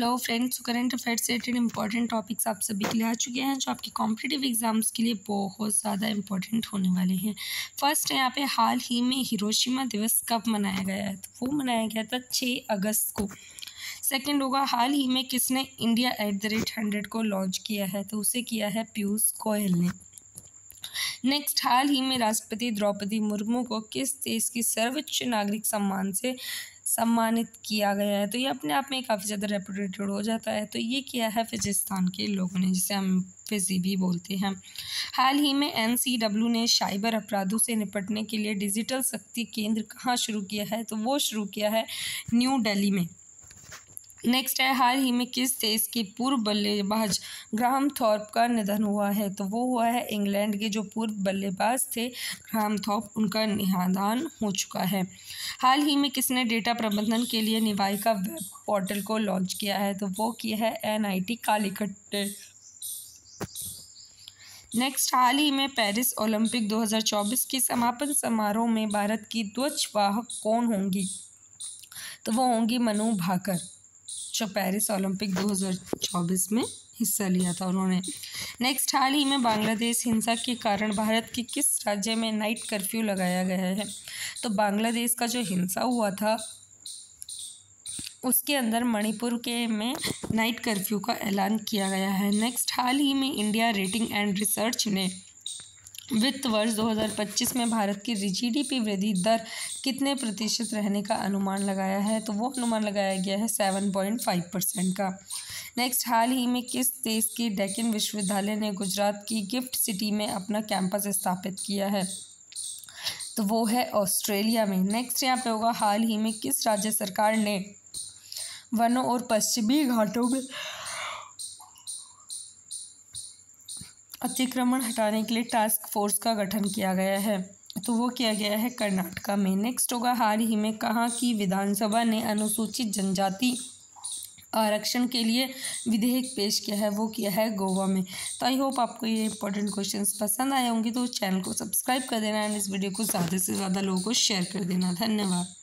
Hello friends, current affairs से related important topics आप सभी के लिए आ चुके हैं जो आपके कॉम्पिटिटिव एग्जाम्स के लिए बहुत ज़्यादा इंपॉर्टेंट होने वाले हैं। फर्स्ट है यहाँ पे हाल ही में हिरोशिमा दिवस कब मनाया गया है, तो वो मनाया गया था 6 अगस्त को। सेकंड होगा हाल ही में किसने इंडिया @100 को लॉन्च किया है, तो उसे किया है पीयूष गोयल ने। नेक्स्ट, हाल ही में राष्ट्रपति द्रौपदी मुर्मू को किस देश की सर्वोच्च नागरिक सम्मान से सम्मानित किया गया है, तो ये अपने आप में काफ़ी ज़्यादा रेपुटेटेड हो जाता है। तो ये किया है फिजिस्तान के लोगों ने, जिसे हम फिजी भी बोलते हैं। हाल ही में NCW ने साइबर अपराधों से निपटने के लिए डिजिटल शक्ति केंद्र कहाँ शुरू किया है, तो वो शुरू किया है न्यू दिल्ली में। नेक्स्ट है हाल ही में किस देश के पूर्व बल्लेबाज ग्राहम थॉर्प का निधन हुआ है, तो वो हुआ है इंग्लैंड के जो पूर्व बल्लेबाज थे ग्राहम थॉर्प, उनका निधन हो चुका है। हाल ही में किसने डेटा प्रबंधन के लिए निवाइका वेब पोर्टल को लॉन्च किया है, तो वो किया है NIT कालीकट ने। नेक्स्ट, हाल ही में पेरिस ओलंपिक 2024 के समापन समारोह में भारत की ध्वजवाहक कौन होंगी, तो वो होंगी मनु भाकर, जो पेरिस ओलंपिक 2024 में हिस्सा लिया था उन्होंने। नेक्स्ट, हाल ही में बांग्लादेश हिंसा के कारण भारत के किस राज्य में नाइट कर्फ्यू लगाया गया है, तो बांग्लादेश का जो हिंसा हुआ था उसके अंदर मणिपुर के में नाइट कर्फ्यू का ऐलान किया गया है। नेक्स्ट, हाल ही में इंडिया रेटिंग एंड रिसर्च ने वित्त वर्ष 2025 में भारत की GDP वृद्धि दर कितने प्रतिशत रहने का अनुमान लगाया है, तो वो अनुमान लगाया गया है 7.5% का। नेक्स्ट, हाल ही में किस देश के डेक्कन विश्वविद्यालय ने गुजरात की गिफ्ट सिटी में अपना कैंपस स्थापित किया है, तो वो है ऑस्ट्रेलिया में। नेक्स्ट, यहाँ पे होगा हाल ही में किस राज्य सरकार ने वनों और पश्चिमी घाटों में अतिक्रमण हटाने के लिए टास्क फोर्स का गठन किया गया है, तो वो किया गया है कर्नाटका में। नेक्स्ट होगा हाल ही में कहाँ की विधानसभा ने अनुसूचित जनजाति आरक्षण के लिए विधेयक पेश किया है, वो किया है गोवा में। तो आई होप आपको ये इंपॉर्टेंट क्वेश्चंस पसंद आए होंगे, तो चैनल को सब्सक्राइब कर देना एंड इस वीडियो को ज़्यादा से ज़्यादा लोगों को शेयर कर देना। धन्यवाद।